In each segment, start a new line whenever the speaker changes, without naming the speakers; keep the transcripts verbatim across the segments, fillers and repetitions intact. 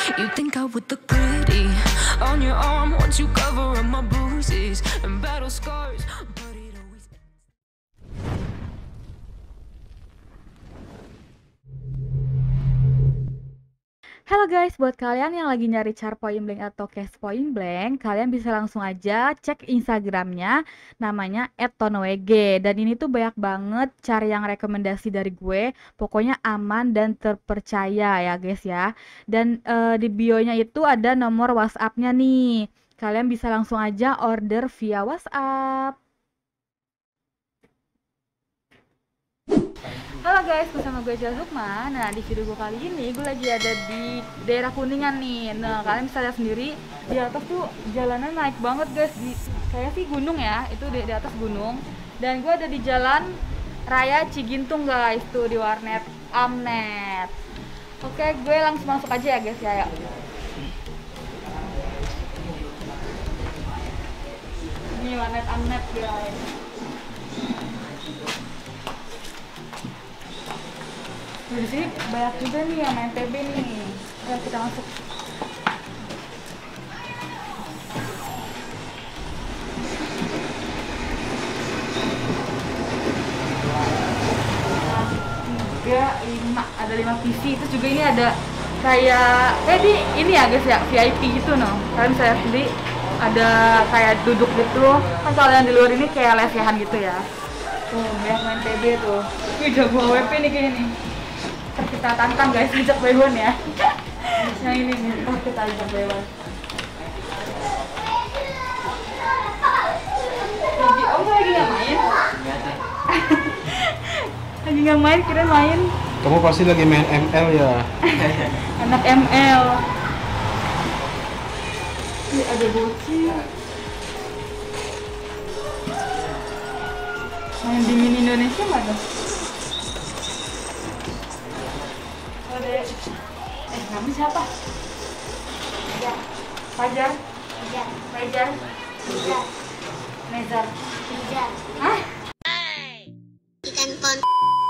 You think I would look pretty on your arm once you cover up my bruises and battle scars, but it always.
Halo guys, buat kalian yang lagi nyari char point blank atau cash point blank, kalian bisa langsung aja cek Instagramnya, namanya et tonowg. Dan ini tuh banyak banget char yang rekomendasi dari gue, pokoknya aman dan terpercaya ya guys ya. Dan uh, di bio-nya itu ada nomor WhatsApp-nya nih, kalian bisa langsung aja order via WhatsApp. Halo guys, bersama gue Jalil Hukman. Nah, di video gue kali ini gue lagi ada di daerah Kuningan nih. Nah, kalian bisa lihat sendiri di atas tuh jalanan naik banget guys. Di kayak sih gunung ya, itu di, di atas gunung. Dan gue ada di Jalan Raya Cigintung guys, tuh di warnet Amnet. Oke, gue langsung masuk aja ya guys ya. Yuk. Ini warnet Amnet guys. Di sini banyak juga nih yang main P B nih. Ayo kita masuk. Tiga, lima, ada lima P C. Terus juga ini ada kayak, eh di ini ya guys ya, V I P gitu no. Kalian saya sendiri ada kayak duduk gitu. Kan kalau yang di luar ini kayak lesehan gitu ya. Tuh banyak main P B tuh. Wih jago A W P nih kayaknya nih. Kita tantang guys, ajak Baywan ya. Yang ini nih, oh kita ajak Baywan. Lagi, oh lagi nggak main? Lagi nggak main, kira main.
Kamu pasti lagi main M L ya?
Anak M L. Ini ada bocil. Main di mini Indonesia nggak tuh? Eh, kamu siapa?
Fajar.
Fajar?
Fajar.
Fajar?
Fajar.
Nezar?
Fajar.
Hah?
Ikan pon.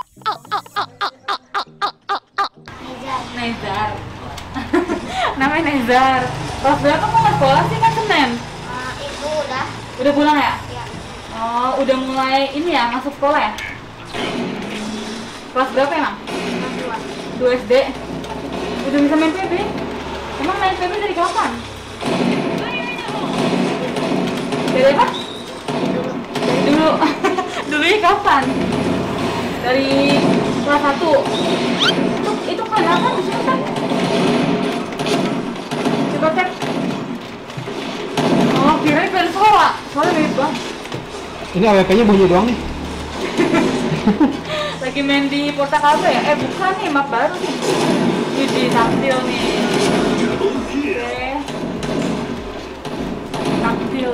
Fajar.
Nezar. Namanya Nezar. Kelas berapa mau ke sekolah sih kan Senin?
Uh, ibu udah.
Udah pulang ya?
Ya.
Oh, udah mulai ini ya, masuk sekolah ya? Kelas berapa emang?
Kelas dua.
dua S D? Udah bisa main P B? Emang main P B dari kapan? Dari apa? Dari dulu. Dulunya kapan? Dari kelas satu. Itu itu kan apa di sini kan? Coba cek. Oh, kirain pengen sekolah. Soalnya mirip banget.
Ini A W P-nya bunyi doang nih.
Lagi main di Portakabra ya? Eh bukan nih, map baru nih. Ini di taktil nih. Oke. Taktil.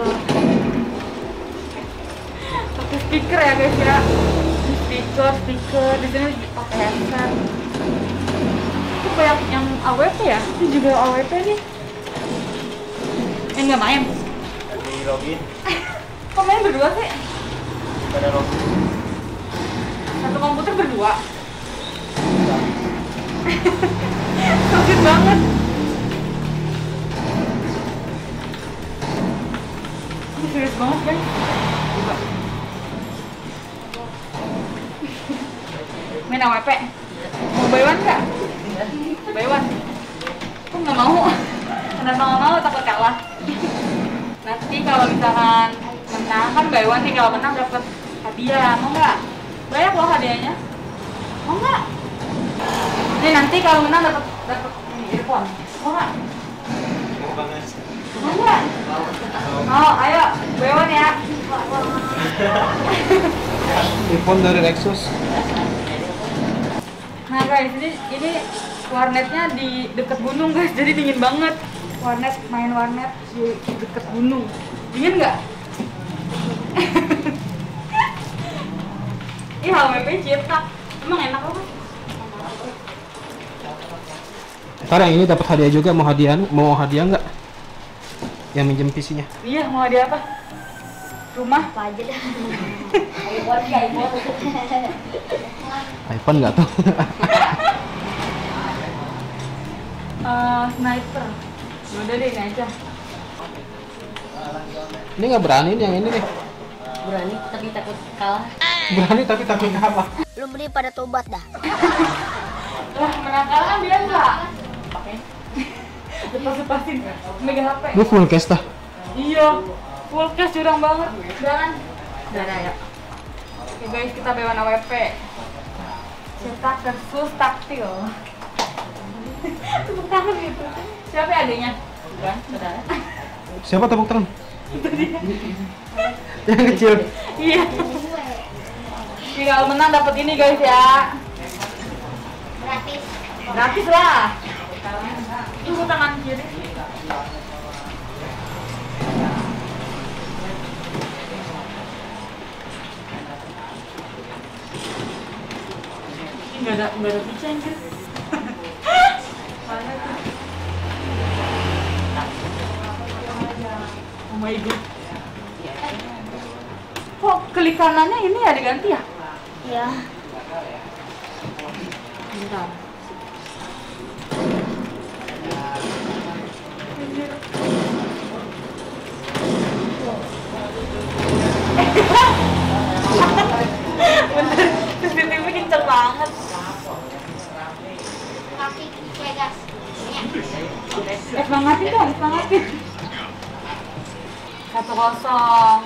Pakai speaker ya guys ya. Ini speaker, speaker. Di sini pakai headset. Itu banyak yang A W P ya? Ini juga A W P nih. Eh nggak main?
Lagi login,
Kok main berdua sih?
pada login.
Satu komputer berdua. Sulit banget. Ini serius banget kan? Main A W P? Mau Baywan nggak? Baywan? Aku nggak mau. Kenapa nggak mau? Takut kalah. Nanti kalau misalkan menang kan Baywan nih, kalau menang dapat hadiah. Mau nggak? Banyak loh hadiahnya. Mau nggak? Ini nanti kalau menang dapat dapat ini earphone. Mau nggak?
Mau banget.
Mau nggak? Oh, ayo Baywan ya.
Telepon dari Lexus.
Nah guys, ini ini warnetnya di dekat gunung guys, jadi dingin banget. Warnet, main warnet di dekat gunung. Dingin nggak? Ih, H W P cetak. Emang enak apa?
Ntar yang ini dapat hadiah juga. Mau hadiah? Mau hadiah nggak? Yang minjem P C-nya.
Iya, mau hadiah apa? Rumah?
Apa aja dah. iPhone ya, iPhone.
iPhone nggak tuh?
Eh, sniper. Udah deh, ini aja.
Ini nggak berani nih yang ini nih.
Berani tapi takut kalah.
Berani tapi takut kalah.
Lu beli pada tobat dah.
Lah, menang kalah kan biasa. Lepas-lepasin, megang H P.
Lu full case dah.
Iya, full cash curang banget. Jangan. Udah ada ya. Oke guys, kita bewan A W P. Cetak versus taktil. Tepuk tangan gitu. Siapa ya adanya? Bukan, saudara.
Siapa tepuk tangan? Yang kecil.
Iya. Ini kalau menang dapat ini guys ya.
Gratis.
Gratis lah. Tunggu tangan kiri. Ini nggak ada nggak ada pica anjir. Mana tuh? Oh my god. Kok klik kanannya ini ya diganti ya?
Iya.
Bentar. Bener, C C T V kenceng banget.
Kaki saya gas.
Eh, semangatin dong, semangatin. Satu kosong.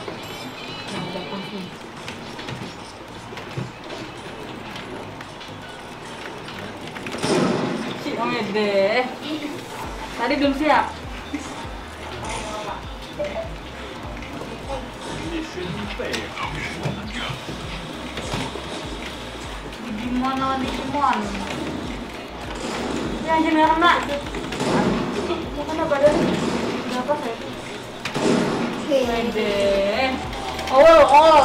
Si Ode. Tadi belum siap. Digimon lawan Digimon. Ya jangan kena. Mau kena badan. Berapa saya? Ode. Oh, oh.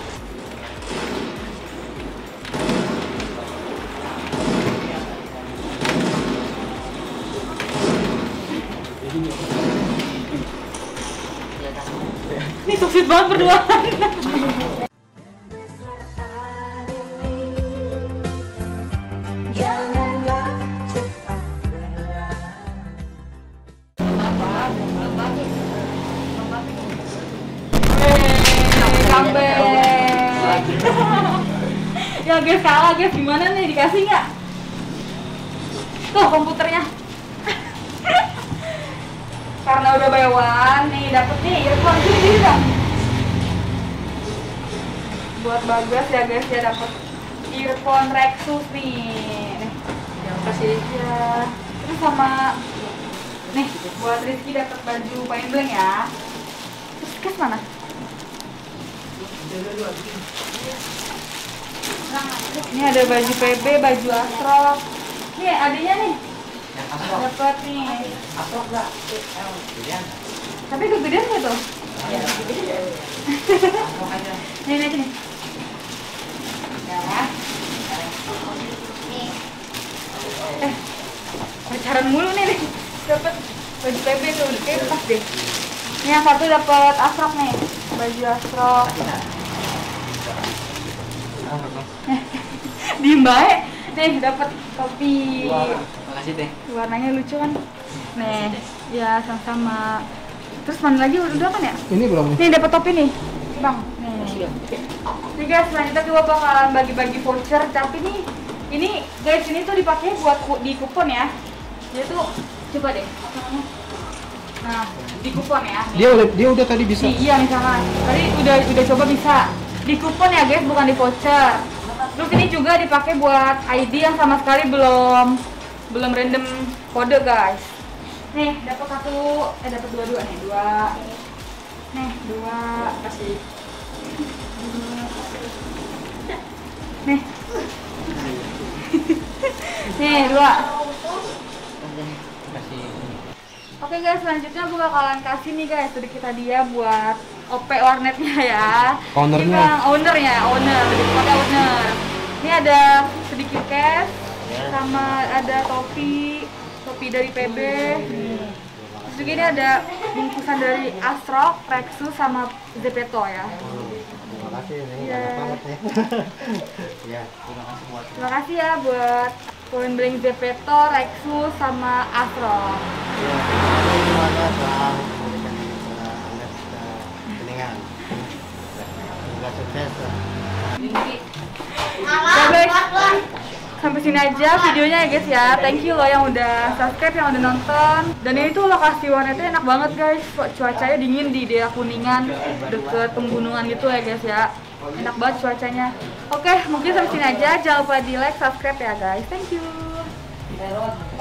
Ini sukses banget berdua. Ya guys, kalah guys, gimana nih, dikasih nggak? Tuh komputernya. Karena udah bayawan nih, dapet nih earphone gini dong. Buat Bagas ya guys, ya dapet earphone Rexus nih. Nih, yang kasih aja. Terus sama nih buat Rizky dapet baju Point Blank ya. Terus kes mana? Ini ada baju P B, baju Astro. Nih adiknya nih. Dapat nih. Astro enggak? Tapi kegedean nggak tuh? Iya, kegedean. Nih, nih, nih. Ya. Eh, pacaran mulu nih nih. Dapat baju P B tuh, kayak pas deh. Ini yang satu dapat Astro nih, baju Astro. Diem baik. Nih dapat topi.
Makasih deh.
Warnanya lucu kan? Nih, ya sama-sama. Terus mana lagi udah kan ya?
Ini belum nih.
Nih dapat topi nih, bang. Nih. Nih guys, selanjutnya kita bakalan bagi-bagi voucher. Tapi nih, ini guys ini tuh dipakai buat ku- di kupon ya. Dia tuh coba deh. Nah, di kupon ya. Nih.
Dia udah dia udah tadi bisa.
Nih, iya misalkan. Tadi udah udah coba bisa. Di kupon ya guys, bukan di voucher. Terus ini juga dipakai buat I D yang sama sekali belum belum random kode guys. Nih dapat satu, eh dapat dua dua nih dua. Nih dua kasih. Nih. Nih dua.
Kasih.
Oke guys, selanjutnya gue bakalan kasih nih guys sedikit hadiah buat O P warnetnya ya.
Ownernya.
Ini bang, ownernya, owner, lebih kepada owner. Ini ada sedikit cash, sama ada topi, topi dari P B. Terus juga ini ada bungkusan dari Astro, Rexus, sama Zepeto ya.
Terima kasih nih.
Iya.
Banget nih. Ya, terima kasih buat
Terima kasih ya buat Point Blank Zepeto, Rexus, sama Astro.
Ya, ini semuanya telah memberikan uh, Anda uh, keningan. Semoga sukses.
Ya guys, sampai sini aja videonya ya guys ya. Thank you loh yang udah subscribe, yang udah nonton. Dan ini tuh lokasi warnetnya enak banget guys. Cuacanya dingin di daerah Kuningan, deket penggunungan gitu ya guys ya. Enak banget cuacanya. Oke, mungkin sampai sini aja. Jangan lupa di like, subscribe ya guys. Thank you.